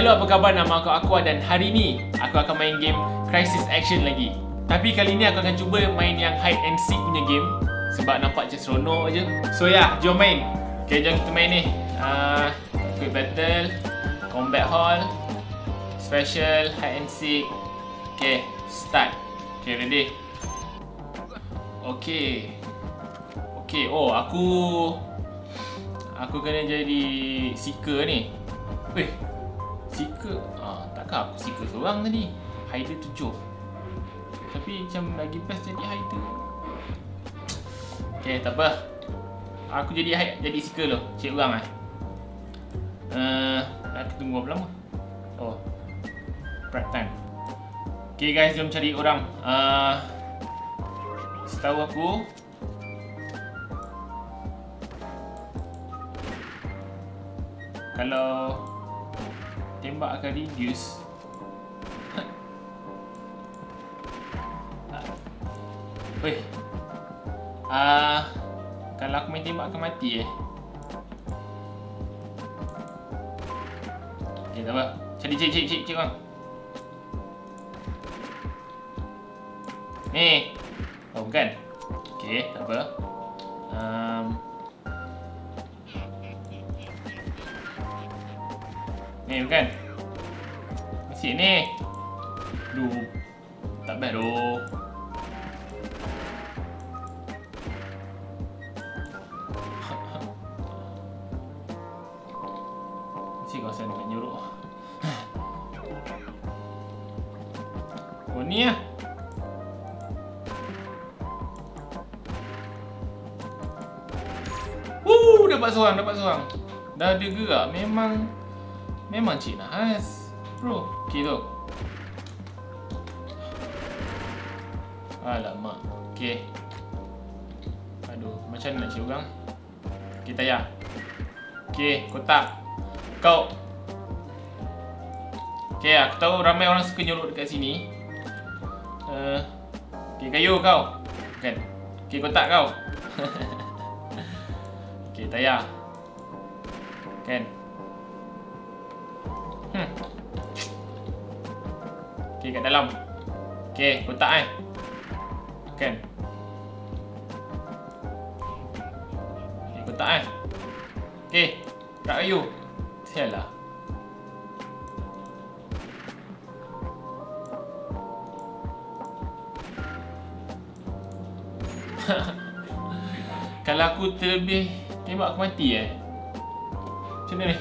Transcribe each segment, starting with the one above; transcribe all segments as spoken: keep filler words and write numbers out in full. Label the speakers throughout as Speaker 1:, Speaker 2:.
Speaker 1: Hello, apa khabar? Nama aku Aqua dan hari ni aku akan main game Crisis Action lagi. Tapi kali ni aku akan cuba main yang hide and seek punya game sebab nampak macam seronok je. So ya, yeah, jom main. Okay, jom kita main ni. uh, Quick Battle, Combat Hall, Special, Hide and Seek. Okay, start. Okay, ready. Okay. Okay, oh aku Aku kena jadi seeker ni. Weh, seeker? Ah, takkan aku seeker seorang tadi. Hider tujuh. Tapi macam lagi best jadi hider. Okay, tak apa. Aku jadi hide, jadi seeker dulu. Cek orang lah. Uh, aku tunggu berapa lama? Oh, prep time. Okay guys, jom cari orang. uh, Setahu aku kalau tembak akan reduce. Weh, ah, kalau aku main tembak akan mati eh. Okay, tak apa. Cari, cari, cari, cari, cari orang. Ni. Oh, bukan. Okay, tak apa. Um, Ni bukan. Masih ni. Duh. Tak best doh. Mesti kawasan nak nyuruh. Oh ni lah. Wuh, dapat seorang, dapat seorang. Dah ada gerak. Memang Memang cik nahas, bro. Okay tu. Alamak. Okay. Aduh, macam mana nak cik orang? Okay, tayar. Okay, kotak. Kau. Okay, aku tahu ramai orang suka nyolok dekat sini. uh, Okay, kayu kau. Kan? Okay, kotak kau. Okay, tayar. Kan? Hmm. Okay, kat dalam. Okay, kotak eh. Kan? Okay, kotak eh. Okay, kat kayu. Sialah. Kalau aku terlebih tembak aku mati eh. Macam mana ni?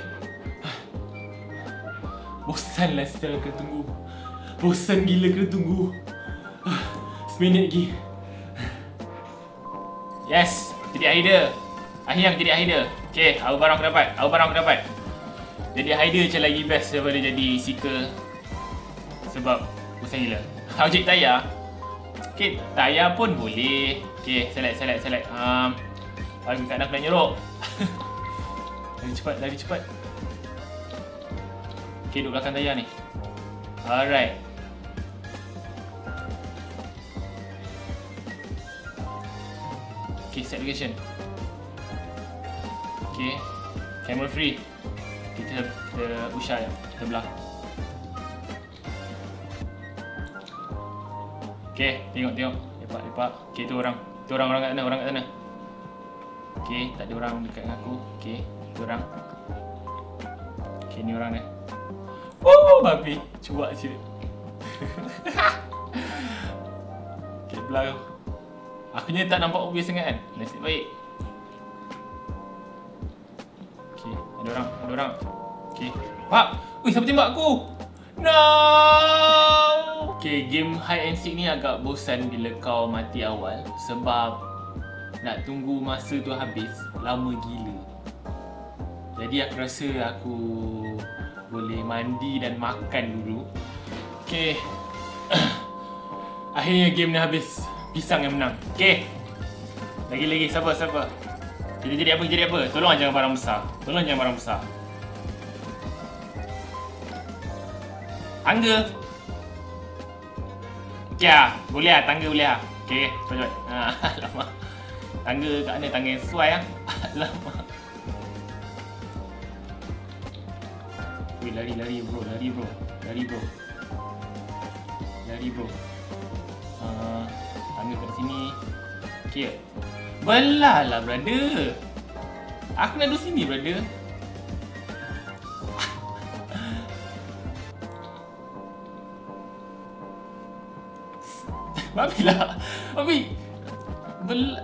Speaker 1: Bosan lah setelah kena tunggu. Bosan gila kena tunggu. Seminit lagi. Yes, jadi hider. Akhirnya aku jadi hider. Okay, apa barang aku dapat? Apa barang aku dapat? Jadi hider macam lagi best daripada jadi seeker. Sebab bosan gila. Objek tayar. Okay, tayar pun boleh. Okay, select, select, select. Um, Bagi kat nak nyerok. Lari cepat, lari cepat. Okay, duduk belakang tayar ni. Alright. Okay, set location. Okay, camera free. Kita kita usah ya, kita belah. Okay, tengok tengok. Lepak lepak. Okay, tu orang. Tu orang orang kat sana, orang kat sana. Okay, tak ada orang dekat dengan aku. Okay, tu orang. Okay, ni orang ni. Oh, babi. Cuak je. Okay, belah kau. Aku ni tak nampak obvious sangat kan? Nasib baik. Okay, ada orang. Ada orang. Okay. Pak! Ui, siapa tembak aku? No! Okay, game hide and seek ni agak bosan bila kau mati awal. Sebab nak tunggu masa tu habis lama gila. Jadi aku rasa aku boleh mandi dan makan dulu. Okay. Akhirnya game ni habis. Pisang yang menang. Okay. Lagi-lagi. Siapa? Siapa? Jadi jadi apa? Jadi apa? Tolong jangan barang besar. Tolong jangan barang besar. Tangga. Okay lah. Boleh lah. Tangga boleh lah. Okay. Cepat-cepat. Ha, alamak. Tangga kat mana? Tangga yang sesuai lah. Alamak. Weh, lari, lari bro, lari bro. Lari bro. Lari bro. Uh, tangga kat sini. Okay. Belah lah, brother. Aku nak duduk sini, brother. Babi lah. Babi. Belah.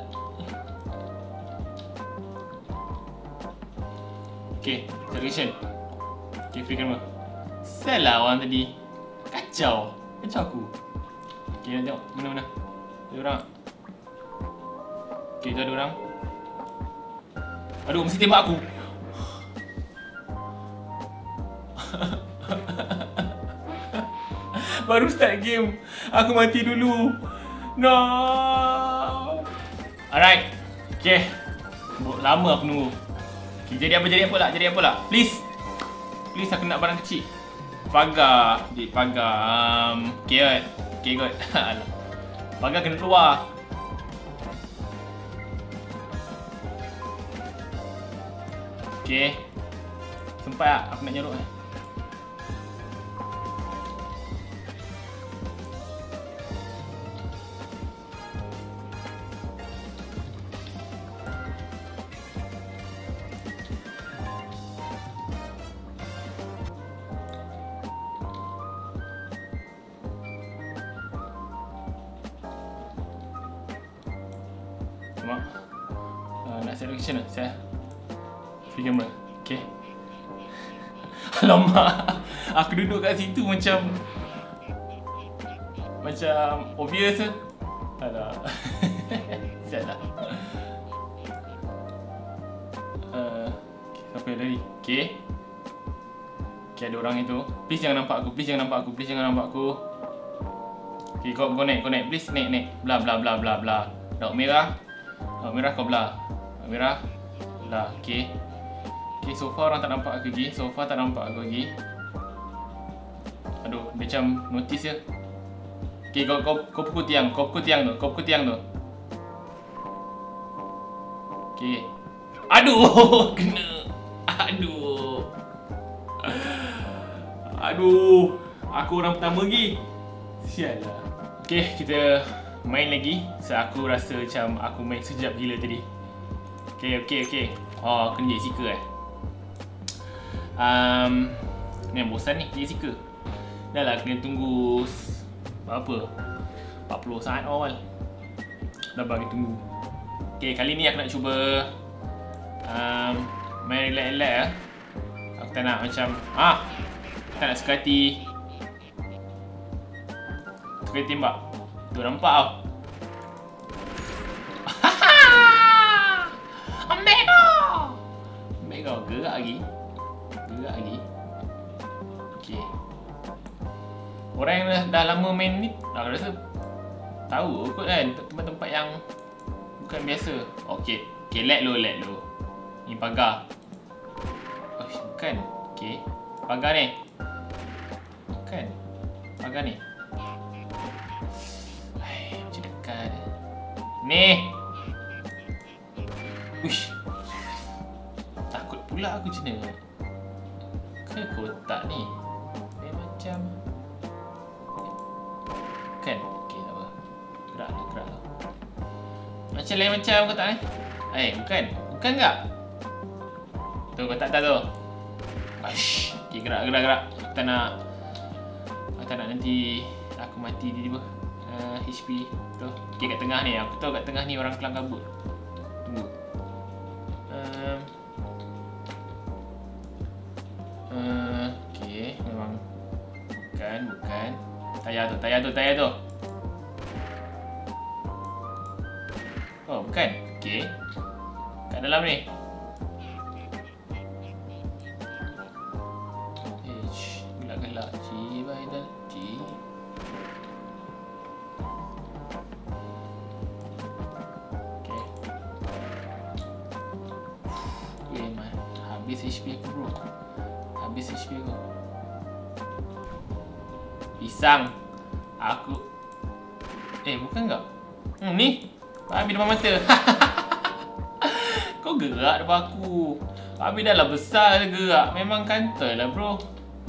Speaker 1: Okay, interrogation. Okay, free camera. Salah orang tadi. Kacau. Kacau aku. Okay, nak tengok. Mana-mana. Ada orang. Okay, tu ada orang. Aduh, mesti tembak aku. Baru start game. Aku mati dulu. No. Alright. Okay. Lama aku nunggu. Okay, jadi apa, jadi apa lah, jadi apa lah. Please. Please, aku nak barang kecil. Pagar. Jadi pagar. Um, okay kot. Okay kot. Pagar kena keluar. Okay. Sempat tak aku nak nyeruk ni? Mak. Uh, nak set location lah, saya. Free camera. Okay. Alamak. Aku duduk kat situ macam macam obvious ke? Alah. Sialah. Uh, siapa yang lari? Okay. Okay, ada orang itu. Please jangan nampak aku. Please jangan nampak aku. Please jangan nampak aku. Okay, kau, kau naik. Kau naik. Please naik, naik. Bla bla bla bla bla. Daun merah. Daun merah kau belah. Daun merah. Belah. Okay. Okay, so far orang tak nampak aku lagi. So far tak nampak aku lagi. Aduh, dia macam notice je. Okay, kau, kau, kau pukul tiang. Kau pukul tiang tu. Kau pukul tiang tu. Okay. Aduh, kena. Aduh. Aduh. Aku orang pertama lagi. Sial lah. Okay, kita main lagi. So, aku rasa macam aku main sekejap gila tadi. Okay, okay, okay. Oh, kena jadi seeker eh. Um, ni bosan ni jadi seeker. Dah lah, kena tunggu berapa? empat puluh saat awal. Dah bagi tunggu. Okay, kali ni aku nak cuba um, main relax-relax lah. Aku tak nak macam ah, tak nak suka hati. Suka hati tembak. Tu nampak tau. Ambil kau. Ambil kau, gerak lagi. Gerak lagi. Okay. Orang yang dah, dah lama main ni, aku rasa tahu kot kan tempat-tempat yang bukan biasa. Okay. Okay, let lo, let lo. Ni pagar. Oh, bukan. Okay. Pagar ni. Bukan. Pagar ni. Hai, macam dekat. Ni. Uish. Takut pula aku macam mana. Ke kotak ni? Dia macam kan? Okay, tak apa. Gerak lah, gerak lah. Macam lain macam kotak ni. Eh, bukan. Bukan tak? Tu kotak tak tu. Aish. Okay, gerak, gerak, gerak. Aku tak nak. Aku tak nak nanti aku mati tiba-tiba. Uh, H P tu. Okay, kat tengah ni. Aku tahu kat tengah ni orang kelang kabut. Tunggu. Um, uh, okay, memang bukan, bukan. Tayar tu, tayar tu, tayar tu. Oh, bukan. Okay. Kat dalam ni. H, gelak-gelak. G, Baidal. G. Okay. Weh, man. Habis H P aku, bro. Habis H P aku. Pisang. Aku. Eh, bukan tak? Hmm, ni. Babi depan mata. Kau gerak depan aku. Babi dah lah besar gerak. Memang kantoi lah, bro.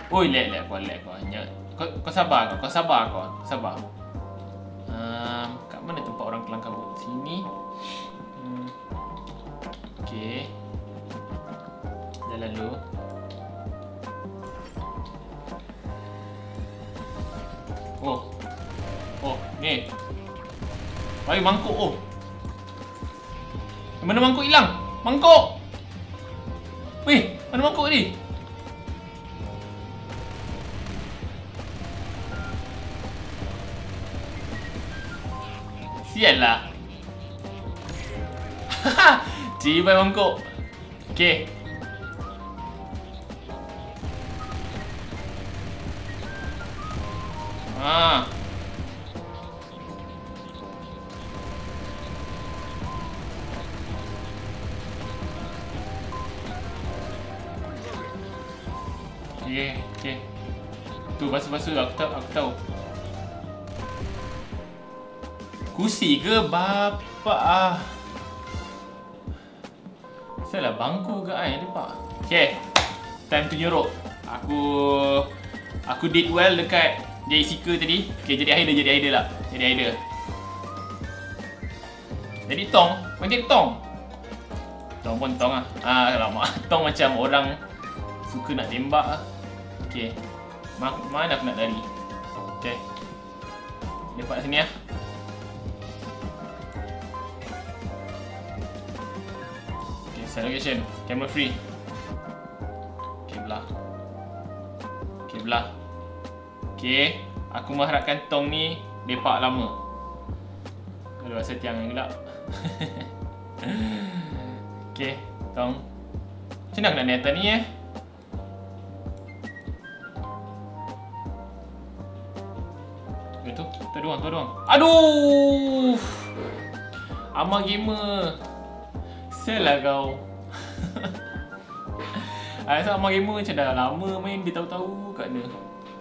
Speaker 1: Oi, lag lag kau, lag kau. Hanya kau, kau sabar kau, kau sabar kau, sabar. Um, kat mana tempat orang kelang kabut? Sini. Hmm. Okey. Dah lalu. Oh. Oh, ni. Baik mangkuk oh. Mana mangkuk hilang? Mangkuk. Weh, mana mangkuk ni? Sial lah. Cibai mangkuk. Okey. Ah. Okey, okey. Tu basuh-basuh aku tahu, aku tahu. Kursi ke bapa ah. Salah bangku ke ai lepak. Okey. Time to nyorok. Aku aku did well dekat Jessica tadi. Okey, jadi idea, jadi idea lah. Jadi idea. Jadi tong, macam tong. Tong pun tong ah. Ah, alamak. Tong macam orang suka nak tembak ah. Okey. Ma mana aku nak lari? Okey. Lepak sini ah. Okey, set location. Camera free. Okey, belah. Okey, belah. Okey, aku mengharapkan tong ni lepak lama. Aduh, rasa tiang ni pula. Okey, tong. Macam mana aku nak naik atas ni eh? Tu, tu doang, tu doang. Aduh! Amar gamer. Salah kau. Asal Amar gamer macam dah lama main, dia tahu-tahu kat mana.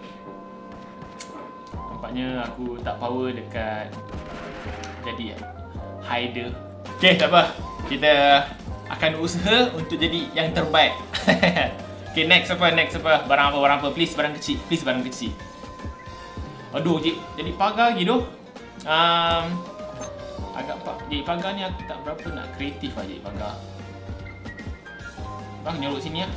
Speaker 1: Nampaknya aku tak power dekat jadi hider. Okey, tak apa. Kita akan usaha untuk jadi yang terbaik. Okey, next apa? Next apa? Barang apa? Barang apa? Please barang kecil. Please barang kecil. Aduh, jadi, jadi pagar lagi tu. Um, agak pak. Jadi pagar ni aku tak berapa nak kreatif lah jadi pagar. Bang, nyorok sini lah.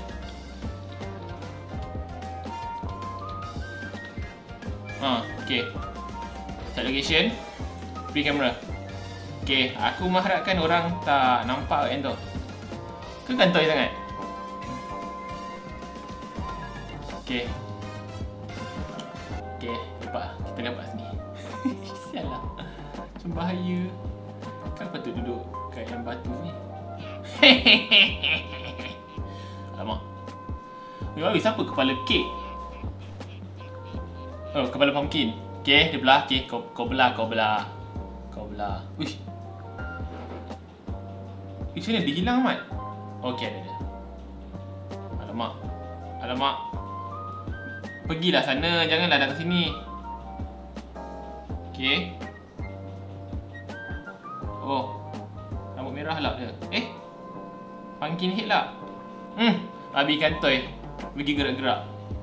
Speaker 1: Ha, okey. Set location. Free camera. Okey, aku mengharapkan orang tak nampak kan tu. Ke kantoi sangat? Okey. Okey, lepak. Kita lepak sini. Sial lah. Macam bahaya. Kan patut duduk kat yang batu ni. Alamak. Weh, siapa kepala kek? Oh, kepala pumpkin. Okey, dia belah. Okey, kau, kau belah, kau belah. Kau belah. Uish. Eh, macam mana dia hilang amat? Okey, ada dia. Alamak. Alamak. Pergilah sana, janganlah datang sini. Okey. Oh. Rambut merah lah dia. Eh? Pumpkin head lah. Hmm, babi kantoi. Pergi gerak-gerak.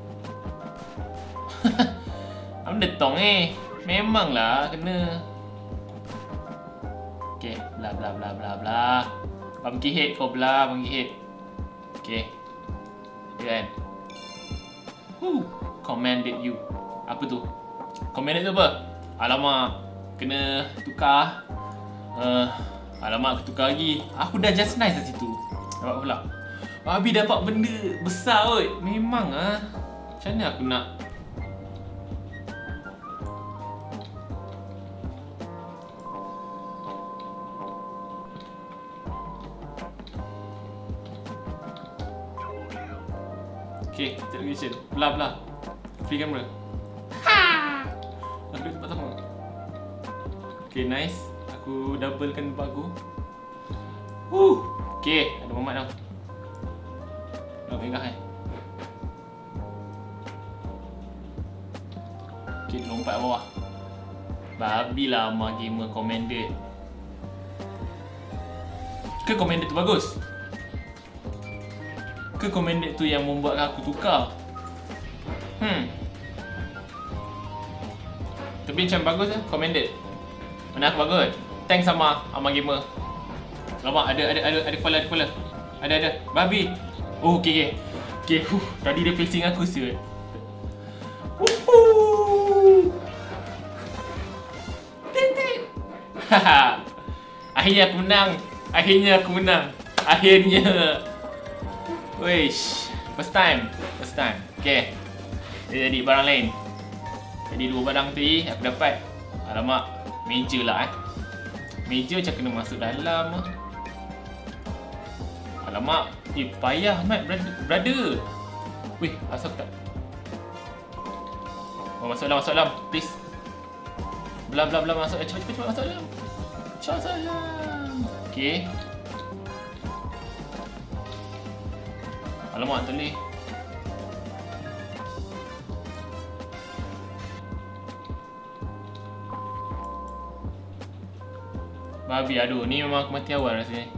Speaker 1: Apa detong eh? Memanglah kena. Okey, bla bla bla bla bla. Pumpkin head kau belah, pumpkin head. Okey. Ya kan? Huh, commanded you. Apa tu? Commanded tu apa? Alamak, kena tukar. Uh, alamak, aku tukar lagi. Aku dah just nice kat situ. Nampak pula. Babi dapat benda besar kot. Memang ah. Macam mana aku nak? Okay, television. Belah, belah. Free camera. Ha! Aku tempat sama. Okay, nice. Aku doublekan tempat aku. Huh. Okay, ada Mamat tau. Nak pegang eh. Okay, dia lompat bawah. Babi lah Amar gamer commanded. Ke commanded tu bagus? Ke commanded tu yang membuatkan aku tukar? Hmm. Tapi macam bagus lah, commended. Mana aku bagus. Thanks sama Ama Gamer. Lama ada ada ada ada kepala ada kepala. Ada ada babi. Oh okey okey. Okey, huh, tadi dia facing aku siut. Woohoo. Titik. Haha. Akhirnya aku menang. Akhirnya aku menang. Akhirnya. Wish. First time. First time. Okey. Dia jadi barang lain. Jadi dua barang tadi aku dapat. Alamak, meja lah eh. Meja macam kena masuk dalam. Alamak, eh payah Mat, brother. Weh, asal aku tak. Oh, masuk dalam, masuk dalam, please. Belah, belah, belah, masuk. Cepat, cepat, cepat, masuk dalam. Cepat dalam. Okey. Alamak, tak boleh. Babi, aduh, ni memang aku mati awal rasanya.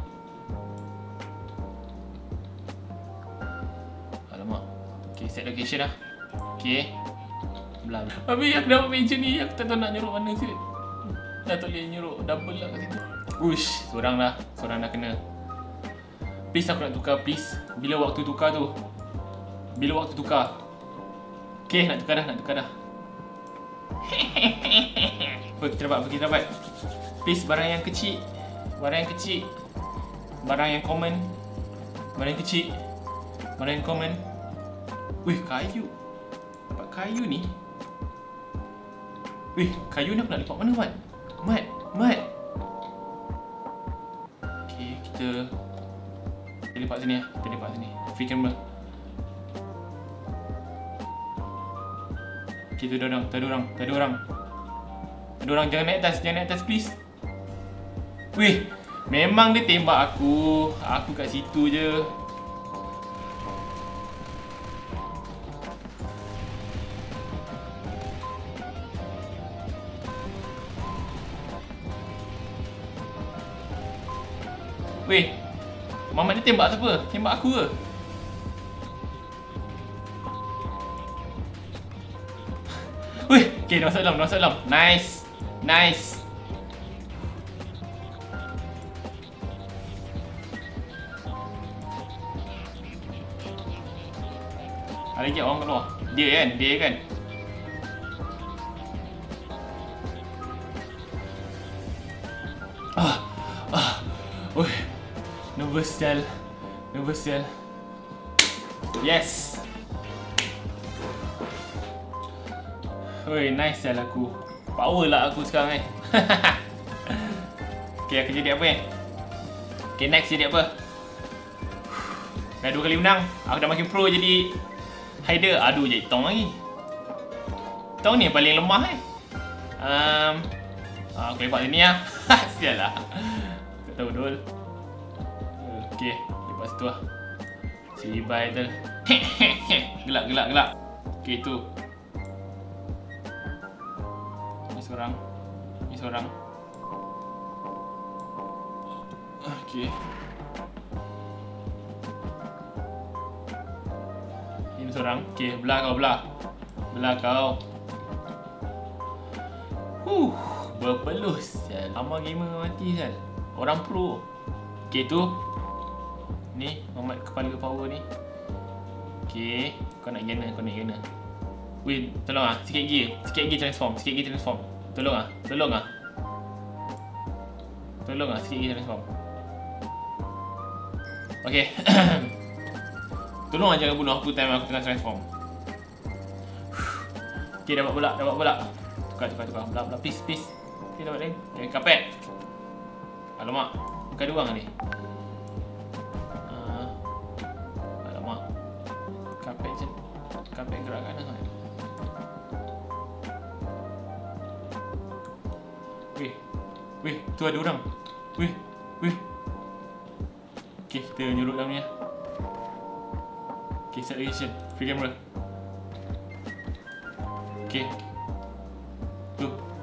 Speaker 1: Alamak. Okay, set location dah. Okay. Belah. Babi, aku dapat meja ni. Aku tak tahu nak nyuruk mana sih. Dah tak boleh nyuruk. Double lah kat situ. Uish, seorang dah. Seorang dah kena. Please aku nak tukar, please. Bila waktu tukar tu? Bila waktu tukar? Okay, nak tukar dah, nak tukar dah. Apa kita dapat, apa kita dapat? Please, barang yang kecil. Barang yang kecil. Barang yang common. Barang yang kecil. Barang yang common. Wih, kayu. Dapat kayu ni. Wih, kayu ni aku nak lepak mana, Mat? Mat, Mat. Okay, kita Kita lepak sini lah. Kita lepak sini. Free camera. Okay, tu ada orang. Tu ada orang. Tu ada orang. Ada orang, jangan naik atas. Jangan naik atas, please. Wih, memang dia tembak aku. Aku kat situ je. Wih, Muhammad dia tembak siapa? Tembak aku ke? Wih, okay, dah masuk dalam, dah masuk dalam. Nice, nice. Ada lagi orang keluar. Dia kan, dia kan. Ah, ah, wih, nervous sial, nervous sial. Yes. Wih, nice sial aku. Power lah aku sekarang eh. Okay, aku jadi apa eh? Okay, next jadi apa? Dah dua kali menang. Aku dah makin pro jadi hider. Aduh, jadi tong lagi. Tong ni yang paling lemah eh. Um, aku lepak sini lah. Sial lah. Tak tahu dul. Okay, lepak situ lah. Si bye tu. Gelak, gelak, gelak. Okay, tu. Ni seorang. Ni seorang. Okay. Ini seorang. Okay, belah kau, belah. Belah kau. Huh, berpelus. Ama Gamer mati kan. Orang pro. Okay, tu. Ni, Muhammad kepala power ni. Okay, kau nak gana, kau nak gana. Wait, tolong ah, sikit lagi. Sikit lagi transform, sikit lagi transform. Tolong ah, tolong ah. Tolong ah, sikit lagi transform. Okay. Tolong ah jangan bunuh aku time aku tengah transform. Okay, dapat bola, dapat bola. Tukar, tukar, tukar. Bola, bola, please, please. Okay, dapat lain. Okay, kapet. Alamak, bukan dua orang ni. Uh, alamak. Kapet je. Kapet gerak kanan kan. Weh, weh, tu ada orang. Weh, weh. Okay, kita nyurut dalam ni lah. Okay, set location. Free camera. Okay. Tu.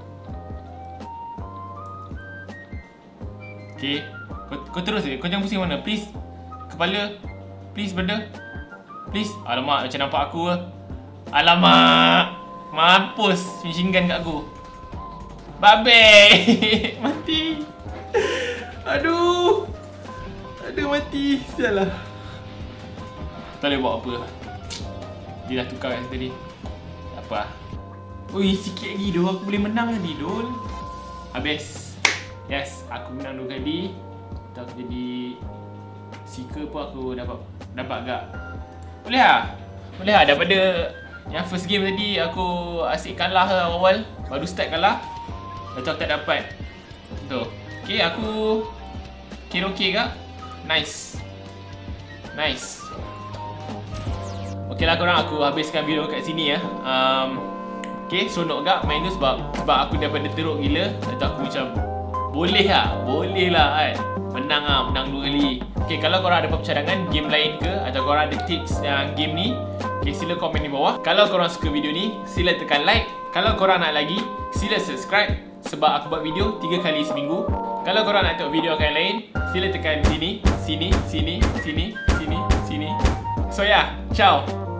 Speaker 1: Okay. Kau, kau terus je. Kau jangan pusing mana. Please. Kepala. Please, benda. Please. Alamak, macam nampak aku ke. Alamak. Mampus machine gun kat aku. Babe. Mati. Aduh. Aduh mati. Sialah. Tak boleh buat apa. Dia dah tukar kat tadi. Tak apa. Ui, sikit lagi Dol. Aku boleh menang tadi Dol. Habis. Yes, aku menang dua kali. Tak aku jadi seeker pun aku dapat dapat agak. Boleh lah. Boleh lah daripada yang first game tadi aku asyik kalah lah awal. Baru start kalah. Lepas tu aku tak dapat. Tu. Okay, aku kira okey ke? Nice. Nice. Okay lah korang, aku habiskan video kat sini ya. Um, okay, seronok gak main tu sebab sebab aku daripada teruk gila. Lepas tu aku macam boleh lah, boleh lah kan. Menang lah, menang dua kali. Okay, kalau korang ada apa-apa cadangan game lain ke atau korang ada tips yang game ni, okay, sila komen di bawah. Kalau korang suka video ni, sila tekan like. Kalau korang nak lagi, sila subscribe sebab aku buat video tiga kali seminggu. Kalau korang nak tengok video yang lain, sila tekan sini, sini, sini, sini, sini, sini. So yeah, ciao.